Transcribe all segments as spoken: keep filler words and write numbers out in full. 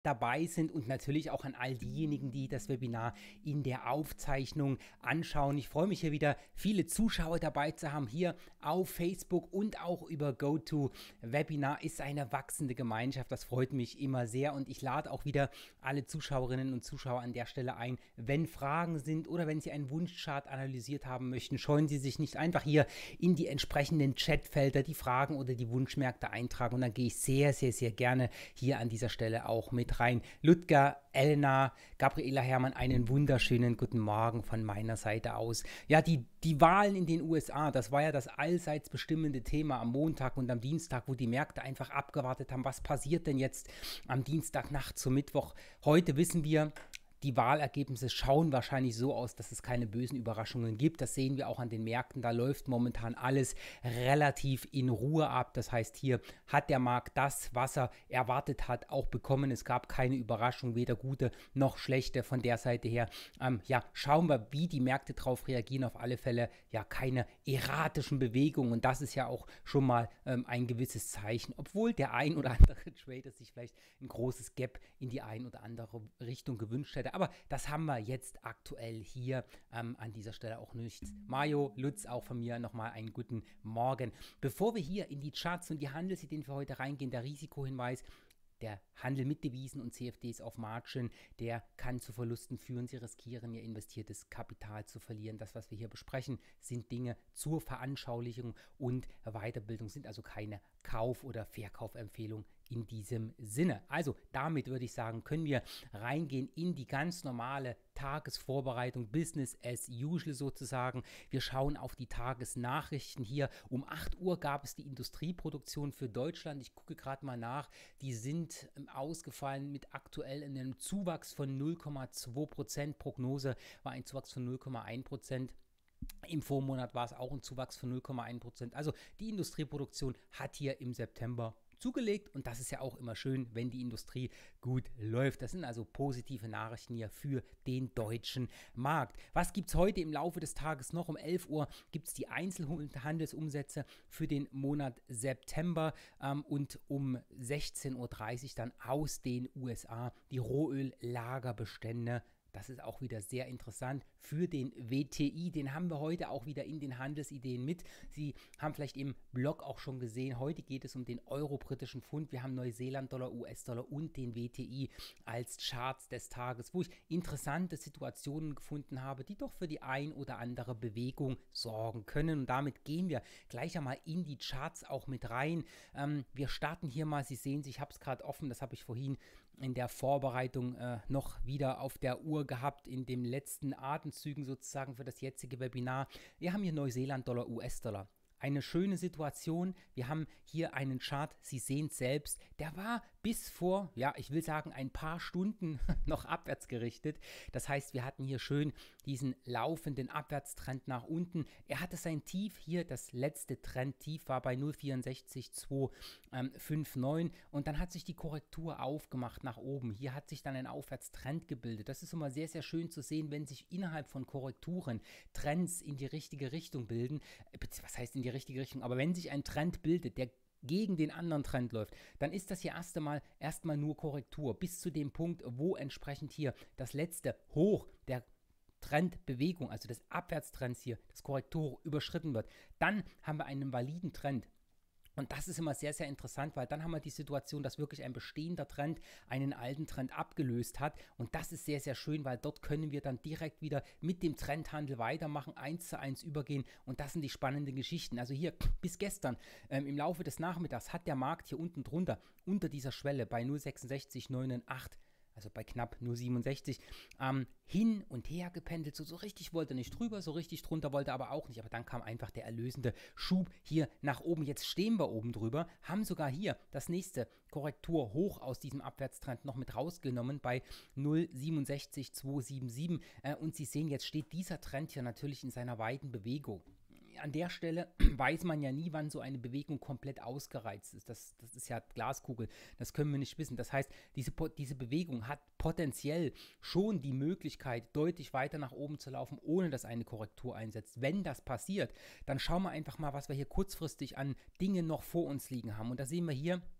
dabei sind und natürlich auch an all diejenigen, die das Webinar in der Aufzeichnung anschauen. Ich freue mich hier wieder, viele Zuschauer dabei zu haben, hier auf Facebook und auch über GoToWebinar. Ist eine wachsende Gemeinschaft, das freut mich immer sehr und ich lade auch wieder alle Zuschauerinnen und Zuschauer an der Stelle ein, wenn Fragen sind oder wenn Sie einen Wunschchart analysiert haben möchten, scheuen Sie sich nicht, einfach hier in die entsprechenden Chatfelder die Fragen oder die Wunschmärkte eintragen und dann gehe ich sehr, sehr, sehr gerne hier an dieser Stelle auch mit rein. Ludger, Elna, Gabriela Herrmann, einen wunderschönen guten Morgen von meiner Seite aus. Ja, die, die Wahlen in den U S A, das war ja das allseits bestimmende Thema am Montag und am Dienstag, wo die Märkte einfach abgewartet haben, was passiert denn jetzt am Dienstagnacht zum Mittwoch. Heute wissen wir, die Wahlergebnisse schauen wahrscheinlich so aus, dass es keine bösen Überraschungen gibt. Das sehen wir auch an den Märkten. Da läuft momentan alles relativ in Ruhe ab. Das heißt, hier hat der Markt das, was er erwartet hat, auch bekommen. Es gab keine Überraschung, weder gute noch schlechte von der Seite her. Ähm, ja, schauen wir, wie die Märkte darauf reagieren. Auf alle Fälle ja keine erratischen Bewegungen. Und das ist ja auch schon mal ähm, ein gewisses Zeichen. Obwohl der ein oder andere Trader sich vielleicht ein großes Gap in die ein oder andere Richtung gewünscht hätte. Aber das haben wir jetzt aktuell hier ähm, an dieser Stelle auch nicht. Mario, Lutz, auch von mir nochmal einen guten Morgen. Bevor wir hier in die Charts und die Handelsideen für heute reingehen, der Risikohinweis: Der Handel mit Devisen und C F Ds auf Margin, der kann zu Verlusten führen. Sie riskieren, ihr investiertes Kapital zu verlieren. Das, was wir hier besprechen, sind Dinge zur Veranschaulichung und Weiterbildung, sind also keine Kauf- oder Verkaufempfehlung in diesem Sinne. Also damit würde ich sagen, können wir reingehen in die ganz normale Tagesvorbereitung, Business as usual sozusagen. Wir schauen auf die Tagesnachrichten hier. Um acht Uhr gab es die Industrieproduktion für Deutschland. Ich gucke gerade mal nach. Die sind ähm, ausgefallen mit aktuell einem Zuwachs von null Komma zwei Prozent. Prognose war ein Zuwachs von null Komma eins Prozent. Im Vormonat war es auch ein Zuwachs von null Komma eins Prozent. Also die Industrieproduktion hat hier im September zugelegt und das ist ja auch immer schön, wenn die Industrie gut läuft. Das sind also positive Nachrichten hier für den deutschen Markt. Was gibt es heute im Laufe des Tages noch? Um elf Uhr gibt es die Einzelhandelsumsätze für den Monat September ähm, und um sechzehn Uhr dreißig dann aus den U S A die Rohöllagerbestände. Das ist auch wieder sehr interessant für den W T I. Den haben wir heute auch wieder in den Handelsideen mit. Sie haben vielleicht im Blog auch schon gesehen, heute geht es um den Euro-britischen Pfund. Wir haben Neuseeland-Dollar, U S-Dollar und den W T I als Charts des Tages, wo ich interessante Situationen gefunden habe, die doch für die ein oder andere Bewegung sorgen können. Und damit gehen wir gleich einmal in die Charts auch mit rein. Ähm, wir starten hier mal, Sie sehen, ich habe es gerade offen, das habe ich vorhin in der Vorbereitung äh, noch wieder auf der Uhr gehabt, in den letzten Atemzügen sozusagen für das jetzige Webinar. Wir haben hier Neuseeland-Dollar, U S-Dollar. Eine schöne Situation. Wir haben hier einen Chart, Sie sehen es selbst, der war bis vor, ja, ich will sagen, ein paar Stunden noch abwärts gerichtet. Das heißt, wir hatten hier schön diesen laufenden Abwärtstrend nach unten. Er hatte sein Tief hier, das letzte Trendtief war bei null Komma vierundsechzig zwei fünf neun und dann hat sich die Korrektur aufgemacht nach oben. Hier hat sich dann ein Aufwärtstrend gebildet. Das ist immer sehr, sehr schön zu sehen, wenn sich innerhalb von Korrekturen Trends in die richtige Richtung bilden. Was heißt in die richtige Richtung? Aber wenn sich ein Trend bildet, der gegen den anderen Trend läuft, dann ist das hier erst einmal erstmal nur Korrektur bis zu dem Punkt, wo entsprechend hier das letzte Hoch der Trendbewegung, also des Abwärtstrends hier, das Korrektur überschritten wird. Dann haben wir einen validen Trend. Und das ist immer sehr, sehr interessant, weil dann haben wir die Situation, dass wirklich ein bestehender Trend einen alten Trend abgelöst hat. Und das ist sehr, sehr schön, weil dort können wir dann direkt wieder mit dem Trendhandel weitermachen, eins zu eins übergehen. Und das sind die spannenden Geschichten. Also hier bis gestern ähm, im Laufe des Nachmittags hat der Markt hier unten drunter, unter dieser Schwelle bei null Komma sechsundsechzig neunundachtzig, also bei knapp null Komma siebenundsechzig, ähm, hin und her gependelt. So, so richtig wollte nicht drüber, so richtig drunter wollte aber auch nicht. Aber dann kam einfach der erlösende Schub hier nach oben. Jetzt stehen wir oben drüber, haben sogar hier das nächste Korrektur hoch aus diesem Abwärtstrend noch mit rausgenommen bei null Komma siebenundsechzig zweihundersiebenundsiebzig. Äh, und Sie sehen, jetzt steht dieser Trend hier natürlich in seiner weiten Bewegung. An der Stelle weiß man ja nie, wann so eine Bewegung komplett ausgereizt ist. Das, das ist ja Glaskugel, das können wir nicht wissen. Das heißt, diese, diese Bewegung hat potenziell schon die Möglichkeit, deutlich weiter nach oben zu laufen, ohne dass eine Korrektur einsetzt. Wenn das passiert, dann schauen wir einfach mal, was wir hier kurzfristig an Dingen noch vor uns liegen haben. Und da sehen wir hier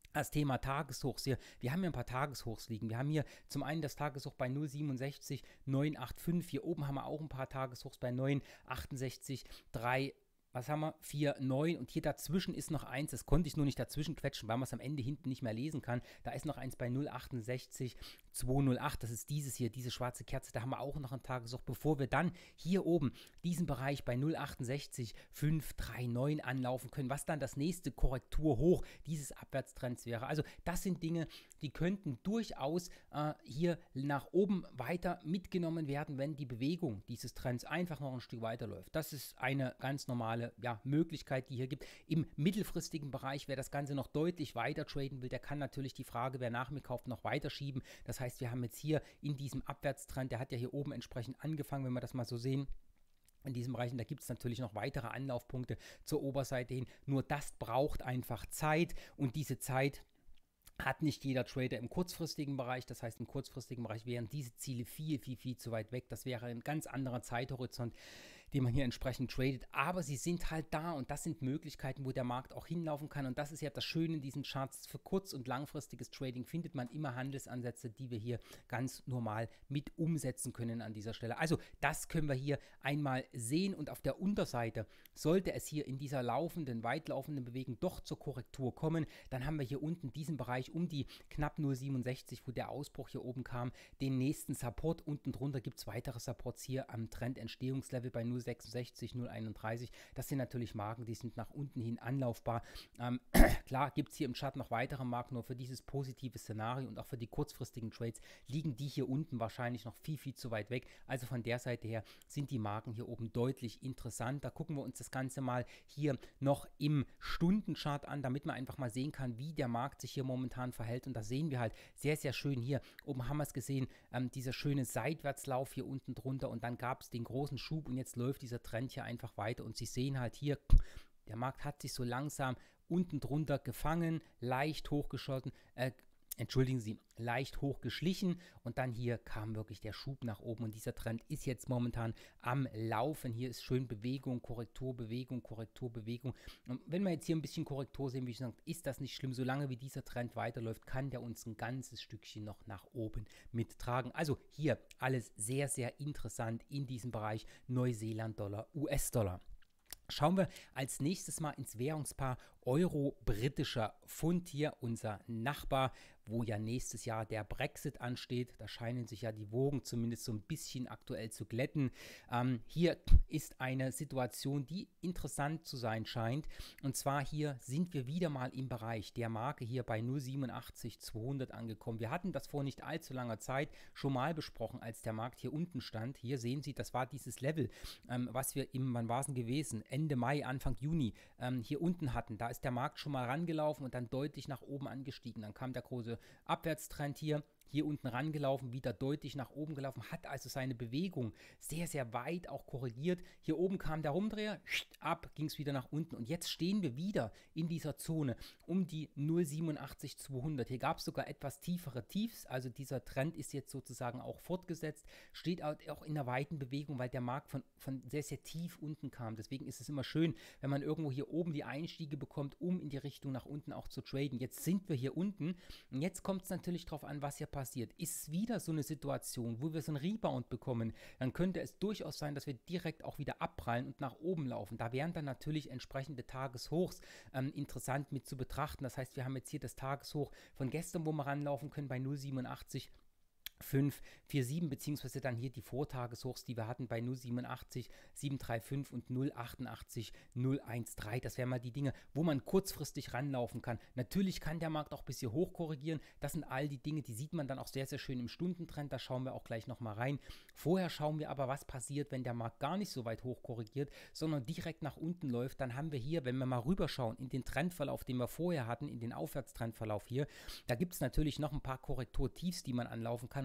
Das Thema Tageshochs hier. Wir haben hier ein paar Tageshochs liegen. Wir haben hier zum einen das Tageshoch bei null Komma siebenundsechzig neunhundertfünfundachtzig. Hier oben haben wir auch ein paar Tageshochs bei neun Komma achtundsechzig drei. Was haben wir? vier Komma neun und hier dazwischen ist noch eins, das konnte ich nur nicht dazwischen quetschen, weil man es am Ende hinten nicht mehr lesen kann. Da ist noch eins bei null Komma achtundsechzig zweihundertacht, das ist dieses hier, diese schwarze Kerze, da haben wir auch noch ein Tageshoch, bevor wir dann hier oben diesen Bereich bei null Komma achtundsechzig fünfhundertneununddreißig anlaufen können, was dann das nächste Korrekturhoch dieses Abwärtstrends wäre. Also das sind Dinge, die könnten durchaus äh, hier nach oben weiter mitgenommen werden, wenn die Bewegung dieses Trends einfach noch ein Stück weiterläuft. Das ist eine ganz normale Ja, Möglichkeit, die hier gibt. Im mittelfristigen Bereich, wer das Ganze noch deutlich weiter traden will, der kann natürlich die Frage, wer nach mir kauft, noch weiter schieben. Das heißt, wir haben jetzt hier in diesem Abwärtstrend, der hat ja hier oben entsprechend angefangen, wenn wir das mal so sehen. In diesem Bereich, da gibt es natürlich noch weitere Anlaufpunkte zur Oberseite hin. Nur das braucht einfach Zeit und diese Zeit hat nicht jeder Trader im kurzfristigen Bereich. Das heißt, im kurzfristigen Bereich wären diese Ziele viel, viel, viel zu weit weg. Das wäre ein ganz anderer Zeithorizont, den man hier entsprechend tradet. Aber sie sind halt da und das sind Möglichkeiten, wo der Markt auch hinlaufen kann. Und das ist ja das Schöne in diesen Charts. Für kurz- und langfristiges Trading findet man immer Handelsansätze, die wir hier ganz normal mit umsetzen können an dieser Stelle. Also das können wir hier einmal sehen. Und auf der Unterseite sollte es hier in dieser laufenden, weitlaufenden Bewegung doch zur Korrektur kommen, dann haben wir hier unten diesen Bereich um die knapp null Komma siebenundsechzig, wo der Ausbruch hier oben kam, den nächsten Support. Unten drunter gibt es weitere Supports hier am Trendentstehungslevel bei null Komma sechsundsechzig, null Komma einunddreißig. Das sind natürlich Marken, die sind nach unten hin anlaufbar. Ähm, klar gibt es hier im Chart noch weitere Marken, nur für dieses positive Szenario und auch für die kurzfristigen Trades liegen die hier unten wahrscheinlich noch viel, viel zu weit weg. Also von der Seite her sind die Marken hier oben deutlich interessant. Da gucken wir uns das Ganze mal hier noch im Stundenchart an, damit man einfach mal sehen kann, wie der Markt sich hier momentan verhält. Und da sehen wir halt sehr, sehr schön hier. Oben haben wir es gesehen, ähm, dieser schöne Seitwärtslauf hier unten drunter und dann gab es den großen Schub und jetzt läuft dieser Trend hier einfach weiter. Und Sie sehen halt hier, der Markt hat sich so langsam unten drunter gefangen, leicht hochgeschossen, äh, entschuldigen Sie, leicht hochgeschlichen und dann hier kam wirklich der Schub nach oben und dieser Trend ist jetzt momentan am Laufen. Hier ist schön Bewegung, Korrektur, Bewegung, Korrektur, Bewegung. Und wenn wir jetzt hier ein bisschen Korrektur sehen, wie ich sage, ist das nicht schlimm. Solange wie dieser Trend weiterläuft, kann der uns ein ganzes Stückchen noch nach oben mittragen. Also hier alles sehr, sehr interessant in diesem Bereich Neuseeland-Dollar, U S-Dollar. Schauen wir als nächstes mal ins Währungspaar Euro-britischer Pfund, hier unser Nachbar, wo ja nächstes Jahr der Brexit ansteht. Da scheinen sich ja die Wogen zumindest so ein bisschen aktuell zu glätten. Ähm, hier ist eine Situation, die interessant zu sein scheint. Und zwar hier sind wir wieder mal im Bereich der Marke hier bei null Komma siebenundachtzig zweihundert angekommen. Wir hatten das vor nicht allzu langer Zeit schon mal besprochen, als der Markt hier unten stand. Hier sehen Sie, das war dieses Level, ähm, was wir im, wann war es denn gewesen? Ende Mai, Anfang Juni ähm, hier unten hatten. Da ist der Markt schon mal rangelaufen und dann deutlich nach oben angestiegen. Dann kam der große Abwärtstrend hier. Hier unten rangelaufen, wieder deutlich nach oben gelaufen, hat also seine Bewegung sehr, sehr weit auch korrigiert. Hier oben kam der Rumdreher, ab, ging es wieder nach unten und jetzt stehen wir wieder in dieser Zone um die null Komma siebenundachtzig zweihundert. Hier gab es sogar etwas tiefere Tiefs, also dieser Trend ist jetzt sozusagen auch fortgesetzt, steht auch in einer weiten Bewegung, weil der Markt von, von sehr, sehr tief unten kam. Deswegen ist es immer schön, wenn man irgendwo hier oben die Einstiege bekommt, um in die Richtung nach unten auch zu traden. Jetzt sind wir hier unten und jetzt kommt es natürlich darauf an, was hier passiert. Passiert. Ist es wieder so eine Situation, wo wir so einen Rebound bekommen, dann könnte es durchaus sein, dass wir direkt auch wieder abprallen und nach oben laufen. Da wären dann natürlich entsprechende Tageshochs ähm, interessant mit zu betrachten. Das heißt, wir haben jetzt hier das Tageshoch von gestern, wo wir ranlaufen können bei null Komma siebenundachtzig fünf vier sieben, beziehungsweise dann hier die Vortageshochs, die wir hatten bei null Komma siebenundachtzig siebenhundertfünfunddreißig und null Komma achtundachtzig null Komma dreizehn. Das wären mal die Dinge, wo man kurzfristig ranlaufen kann. Natürlich kann der Markt auch ein bisschen hoch korrigieren. Das sind all die Dinge, die sieht man dann auch sehr, sehr schön im Stundentrend. Da schauen wir auch gleich nochmal rein. Vorher schauen wir aber, was passiert, wenn der Markt gar nicht so weit hoch korrigiert, sondern direkt nach unten läuft. Dann haben wir hier, wenn wir mal rüberschauen, in den Trendverlauf, den wir vorher hatten, in den Aufwärtstrendverlauf hier, da gibt es natürlich noch ein paar Korrekturtiefs, die man anlaufen kann.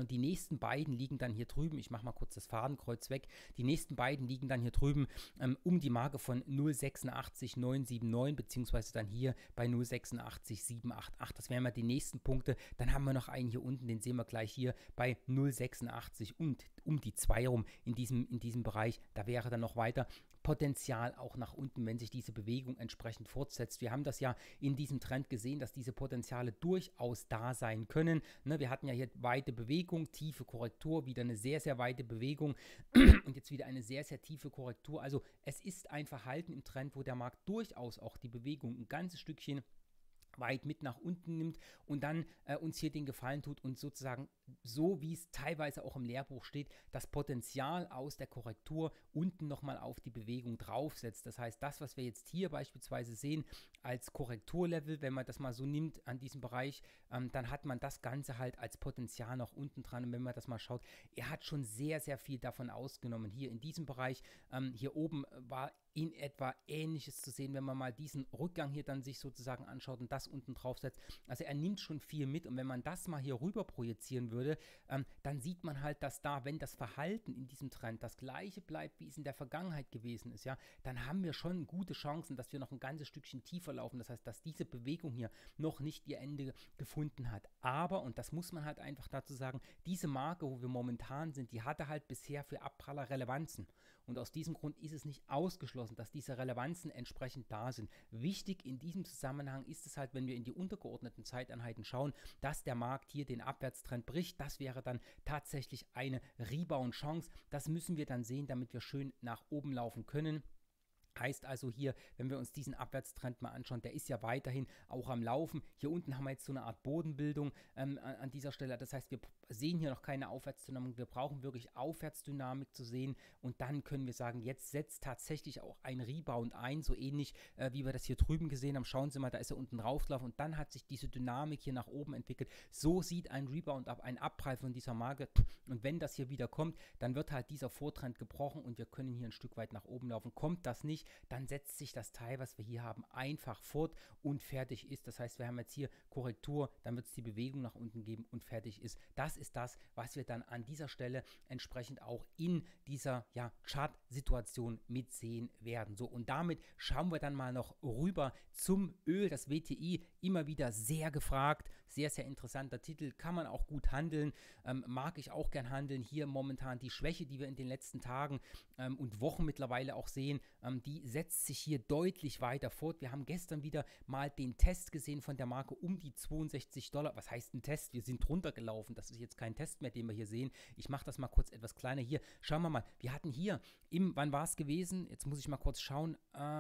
und die nächsten beiden liegen dann hier drüben, ich mache mal kurz das Fadenkreuz weg, die nächsten beiden liegen dann hier drüben ähm, um die Marke von null Komma sechsundachtzig neun sieben neun, beziehungsweise dann hier bei null Komma sechsundachtzig sieben acht acht. Das wären mal die nächsten Punkte. Dann haben wir noch einen hier unten, den sehen wir gleich hier bei null Komma sechsundachtzig und um die zwei rum in diesem, in diesem Bereich. Da wäre dann noch weiter Potenzial auch nach unten, wenn sich diese Bewegung entsprechend fortsetzt. Wir haben das ja in diesem Trend gesehen, dass diese Potenziale durchaus da sein können. Ne, wir hatten ja hier weite Bewegung, tiefe Korrektur, wieder eine sehr, sehr weite Bewegung und jetzt wieder eine sehr, sehr tiefe Korrektur. Also es ist ein Verhalten im Trend, wo der Markt durchaus auch die Bewegung ein ganzes Stückchen weit mit nach unten nimmt und dann äh, uns hier den Gefallen tut und sozusagen, so wie es teilweise auch im Lehrbuch steht, das Potenzial aus der Korrektur unten nochmal auf die Bewegung draufsetzt. Das heißt, das, was wir jetzt hier beispielsweise sehen als Korrekturlevel, wenn man das mal so nimmt an diesem Bereich, ähm, dann hat man das Ganze halt als Potenzial noch unten dran. Und wenn man das mal schaut, er hat schon sehr, sehr viel davon ausgenommen. Hier in diesem Bereich, ähm, hier oben war in etwa Ähnliches zu sehen, wenn man mal diesen Rückgang hier dann sich sozusagen anschaut und das unten drauf setzt. Also er nimmt schon viel mit und wenn man das mal hier rüber projizieren würde, ähm, dann sieht man halt, dass da, wenn das Verhalten in diesem Trend das gleiche bleibt, wie es in der Vergangenheit gewesen ist, ja, dann haben wir schon gute Chancen, dass wir noch ein ganzes Stückchen tiefer laufen. Das heißt, dass diese Bewegung hier noch nicht ihr Ende gefunden hat. Aber, und das muss man halt einfach dazu sagen, diese Marke, wo wir momentan sind, die hatte halt bisher für Abpraller Relevanzen. Und aus diesem Grund ist es nicht ausgeschlossen, dass diese Relevanzen entsprechend da sind. Wichtig in diesem Zusammenhang ist es halt, wenn wir in die untergeordneten Zeiteinheiten schauen, dass der Markt hier den Abwärtstrend bricht. Das wäre dann tatsächlich eine Rebound-Chance. Das müssen wir dann sehen, damit wir schön nach oben laufen können. Heißt also hier, wenn wir uns diesen Abwärtstrend mal anschauen, der ist ja weiterhin auch am Laufen. Hier unten haben wir jetzt so eine Art Bodenbildung ähm, an, an dieser Stelle. Das heißt, wir sehen hier noch keine Aufwärtsdynamik. Wir brauchen wirklich Aufwärtsdynamik zu sehen. Und dann können wir sagen, jetzt setzt tatsächlich auch ein Rebound ein, so ähnlich äh, wie wir das hier drüben gesehen haben. Schauen Sie mal, da ist er unten draufgelaufen und dann hat sich diese Dynamik hier nach oben entwickelt. So sieht ein Rebound ab, ein Abprall von dieser Marke. Und wenn das hier wieder kommt, dann wird halt dieser Vortrend gebrochen und wir können hier ein Stück weit nach oben laufen. Kommt das nicht, dann setzt sich das Teil, was wir hier haben, einfach fort und fertig ist. Das heißt, wir haben jetzt hier Korrektur, dann wird es die Bewegung nach unten geben und fertig ist. Das ist das, was wir dann an dieser Stelle entsprechend auch in dieser ja, Chart-Situation mitsehen werden. So, und damit schauen wir dann mal noch rüber zum Öl, das W T I, immer wieder sehr gefragt, sehr, sehr interessanter Titel, kann man auch gut handeln, ähm, mag ich auch gern handeln. Hier momentan die Schwäche, die wir in den letzten Tagen ähm, und Wochen mittlerweile auch sehen, ähm, die setzt sich hier deutlich weiter fort. Wir haben gestern wieder mal den Test gesehen von der Marke um die zweiundsechzig Dollar. Was heißt ein Test? Wir sind drunter gelaufen. Das ist jetzt kein Test mehr, den wir hier sehen. Ich mache das mal kurz etwas kleiner. Hier, schauen wir mal. Wir hatten hier, im, wann war es gewesen? Jetzt muss ich mal kurz schauen.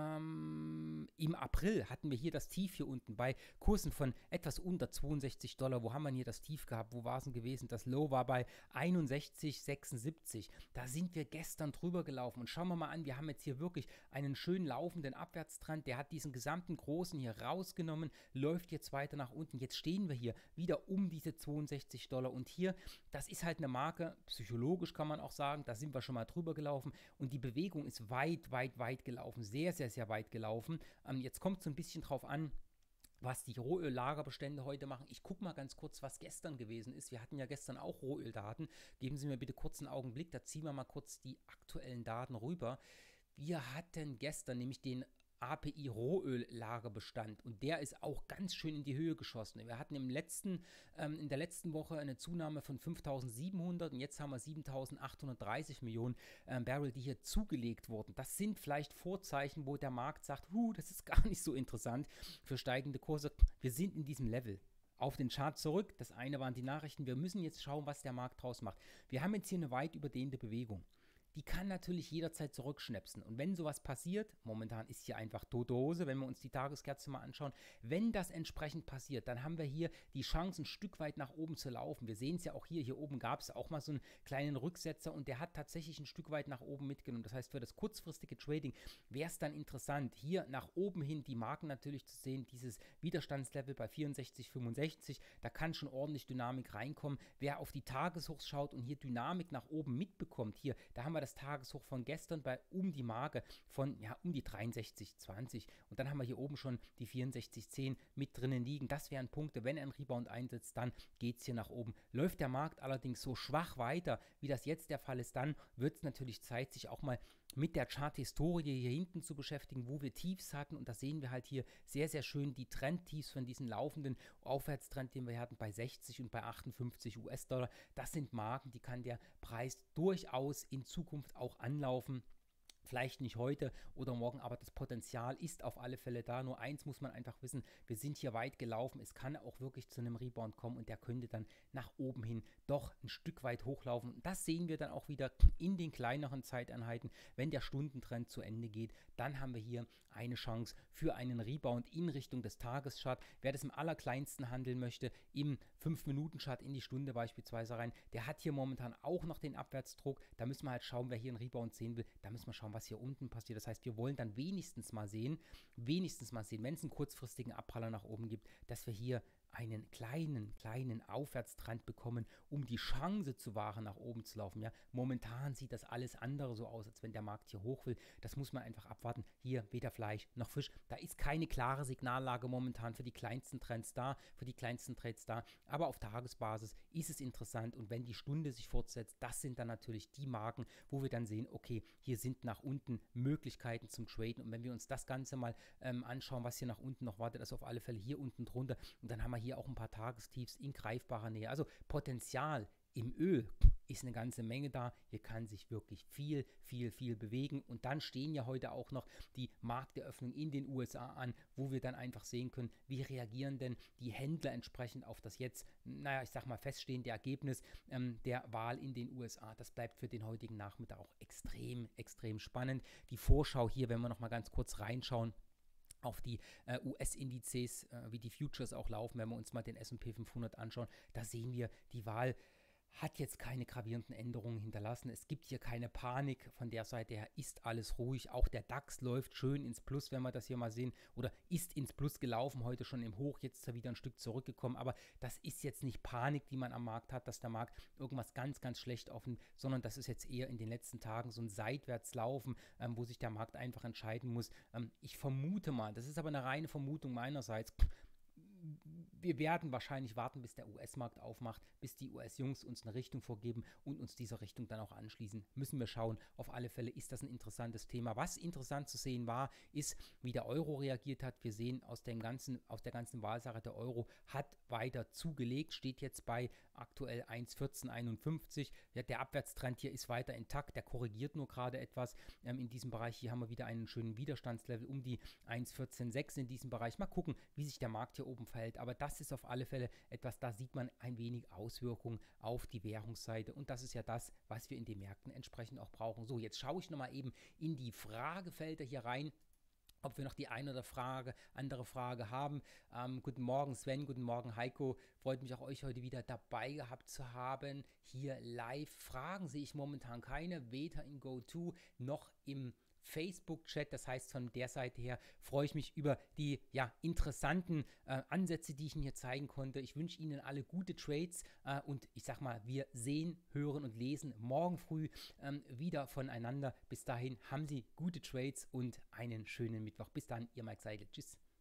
Ähm, im April hatten wir hier das Tief hier unten bei Kursen von etwas unter zweiundsechzig Dollar. Wo haben wir hier das Tief gehabt? Wo war es denn gewesen? Das Low war bei einundsechzig Komma sechsundsiebzig. Da sind wir gestern drüber gelaufen. Und schauen wir mal an, wir haben jetzt hier wirklich einen schön laufenden Abwärtstrend. Der hat diesen gesamten großen hier rausgenommen, läuft jetzt weiter nach unten. Jetzt stehen wir hier wieder um diese zweiundsechzig Dollar. Und hier, das ist halt eine Marke, psychologisch kann man auch sagen, da sind wir schon mal drüber gelaufen. Und die Bewegung ist weit, weit, weit gelaufen. Sehr, sehr, sehr weit gelaufen. Ähm, jetzt kommt es so ein bisschen drauf an, was die Rohöl-Lagerbestände heute machen. Ich gucke mal ganz kurz, was gestern gewesen ist. Wir hatten ja gestern auch Rohöldaten. Geben Sie mir bitte kurz einen Augenblick, da ziehen wir mal kurz die aktuellen Daten rüber. Wir hatten gestern nämlich den A P I-Rohöl-Lagerbestand und der ist auch ganz schön in die Höhe geschossen. Wir hatten im letzten, ähm, in der letzten Woche eine Zunahme von fünftausendsiebenhundert und jetzt haben wir siebentausendachthundertdreißig Millionen ähm, Barrel, die hier zugelegt wurden. Das sind vielleicht Vorzeichen, wo der Markt sagt, huh, das ist gar nicht so interessant für steigende Kurse. Wir sind in diesem Level. Auf den Chart zurück, das eine waren die Nachrichten, wir müssen jetzt schauen, was der Markt draus macht. Wir haben jetzt hier eine weit überdehnte Bewegung. Die kann natürlich jederzeit zurückschnäpsen. Und wenn sowas passiert, momentan ist hier einfach tote Hose, wenn wir uns die Tageskerze mal anschauen, wenn das entsprechend passiert, dann haben wir hier die Chance, ein Stück weit nach oben zu laufen. Wir sehen es ja auch hier, hier oben gab es auch mal so einen kleinen Rücksetzer und der hat tatsächlich ein Stück weit nach oben mitgenommen. Das heißt, für das kurzfristige Trading wäre es dann interessant, hier nach oben hin die Marken natürlich zu sehen, dieses Widerstandslevel bei vierundsechzig Komma fünfundsechzig, da kann schon ordentlich Dynamik reinkommen. Wer auf die Tageshochs schaut und hier Dynamik nach oben mitbekommt, hier, da haben wir das Tageshoch von gestern bei um die Marke von, ja, um die dreiundsechzig zwanzig. Und dann haben wir hier oben schon die vierundsechzig zehn mit drinnen liegen. Das wären Punkte, wenn ein Rebound einsetzt, dann geht es hier nach oben. Läuft der Markt allerdings so schwach weiter, wie das jetzt der Fall ist, dann wird es natürlich Zeit, sich auch mal mit der Chart-Historie hier hinten zu beschäftigen, wo wir Tiefs hatten. Und da sehen wir halt hier sehr, sehr schön die Trendtiefs von diesen laufenden Aufwärtstrend, den wir hatten bei sechzig und bei achtundfünfzig U S-Dollar. Das sind Marken, die kann der Preis durchaus in Zukunft auch anlaufen. Vielleicht nicht heute oder morgen, aber das Potenzial ist auf alle Fälle da. Nur eins muss man einfach wissen, wir sind hier weit gelaufen. Es kann auch wirklich zu einem Rebound kommen und der könnte dann nach oben hin doch ein Stück weit hochlaufen. Und das sehen wir dann auch wieder in den kleineren Zeiteinheiten. Wenn der Stundentrend zu Ende geht, dann haben wir hier eine Chance für einen Rebound in Richtung des Tageschart. Wer das im allerkleinsten handeln möchte, im fünf Minuten Chart in die Stunde beispielsweise rein, der hat hier momentan auch noch den Abwärtsdruck. Da müssen wir halt schauen, wer hier einen Rebound sehen will. Da müssen wir schauen, was hier unten passiert. Das heißt, wir wollen dann wenigstens mal sehen, wenigstens mal sehen, wenn es einen kurzfristigen Abpraller nach oben gibt, dass wir hier einen kleinen, kleinen Aufwärtstrend bekommen, um die Chance zu wahren, nach oben zu laufen. Ja, momentan sieht das alles andere so aus, als wenn der Markt hier hoch will. Das muss man einfach abwarten. Hier weder Fleisch noch Fisch. Da ist keine klare Signallage momentan für die kleinsten Trends da, für die kleinsten Trades da. Aber auf Tagesbasis ist es interessant. Und wenn die Stunde sich fortsetzt, das sind dann natürlich die Marken, wo wir dann sehen, okay, hier sind nach unten Möglichkeiten zum Traden. Und wenn wir uns das Ganze mal ähm, anschauen, was hier nach unten noch wartet, also auf alle Fälle hier unten drunter. Und dann haben wir hier hier auch ein paar Tagestiefs in greifbarer Nähe. Also Potenzial im Öl ist eine ganze Menge da. Hier kann sich wirklich viel, viel, viel bewegen. Und dann stehen ja heute auch noch die Markteröffnungen in den U S A an, wo wir dann einfach sehen können, wie reagieren denn die Händler entsprechend auf das jetzt, naja, ich sag mal, feststehende Ergebnis ähm, der Wahl in den U S A. Das bleibt für den heutigen Nachmittag auch extrem, extrem spannend. Die Vorschau hier, wenn wir noch mal ganz kurz reinschauen, auf die äh, U S-Indizes, äh, wie die Futures auch laufen, wenn wir uns mal den S und P fünfhundert anschauen, da sehen wir, die Wahl hat jetzt keine gravierenden Änderungen hinterlassen. Es gibt hier keine Panik. Von der Seite her ist alles ruhig. Auch der DAX läuft schön ins Plus, wenn wir das hier mal sehen. Oder ist ins Plus gelaufen, heute schon im Hoch, jetzt ist er wieder ein Stück zurückgekommen. Aber das ist jetzt nicht Panik, die man am Markt hat, dass der Markt irgendwas ganz, ganz schlecht offen, sondern das ist jetzt eher in den letzten Tagen so ein Seitwärtslaufen, ähm, wo sich der Markt einfach entscheiden muss. Ähm, ich vermute mal, das ist aber eine reine Vermutung meinerseits, wir werden wahrscheinlich warten, bis der U S-Markt aufmacht, bis die U S-Jungs uns eine Richtung vorgeben und uns dieser Richtung dann auch anschließen. Müssen wir schauen. Auf alle Fälle ist das ein interessantes Thema. Was interessant zu sehen war, ist, wie der Euro reagiert hat. Wir sehen aus dem ganzen, aus der ganzen Wahlsache, der Euro hat weiter zugelegt, steht jetzt bei aktuell eins Komma vierzehn einundfünfzig. Ja, der Abwärtstrend hier ist weiter intakt, der korrigiert nur gerade etwas. Ähm, in diesem Bereich hier haben wir wieder einen schönen Widerstandslevel um die eins Komma vierzehn sechs in diesem Bereich. Mal gucken, wie sich der Markt hier oben verhält. Aber das ist auf alle Fälle etwas, da sieht man ein wenig Auswirkungen auf die Währungsseite. Und das ist ja das, was wir in den Märkten entsprechend auch brauchen. So, jetzt schaue ich nochmal eben in die Fragefelder hier rein, ob wir noch die eine oder Frage, andere Frage haben. Ähm, guten Morgen Sven, guten Morgen Heiko. Freut mich auch, euch heute wieder dabei gehabt zu haben. Hier live. Fragen sehe ich momentan keine, weder in GoTo noch im Facebook-Chat. Das heißt, von der Seite her freue ich mich über die ja, interessanten äh, Ansätze, die ich Ihnen hier zeigen konnte. Ich wünsche Ihnen alle gute Trades äh, und ich sag mal, wir sehen, hören und lesen morgen früh ähm, wieder voneinander. Bis dahin haben Sie gute Trades und einen schönen Mittwoch. Bis dann, Ihr Mike Seidel. Tschüss.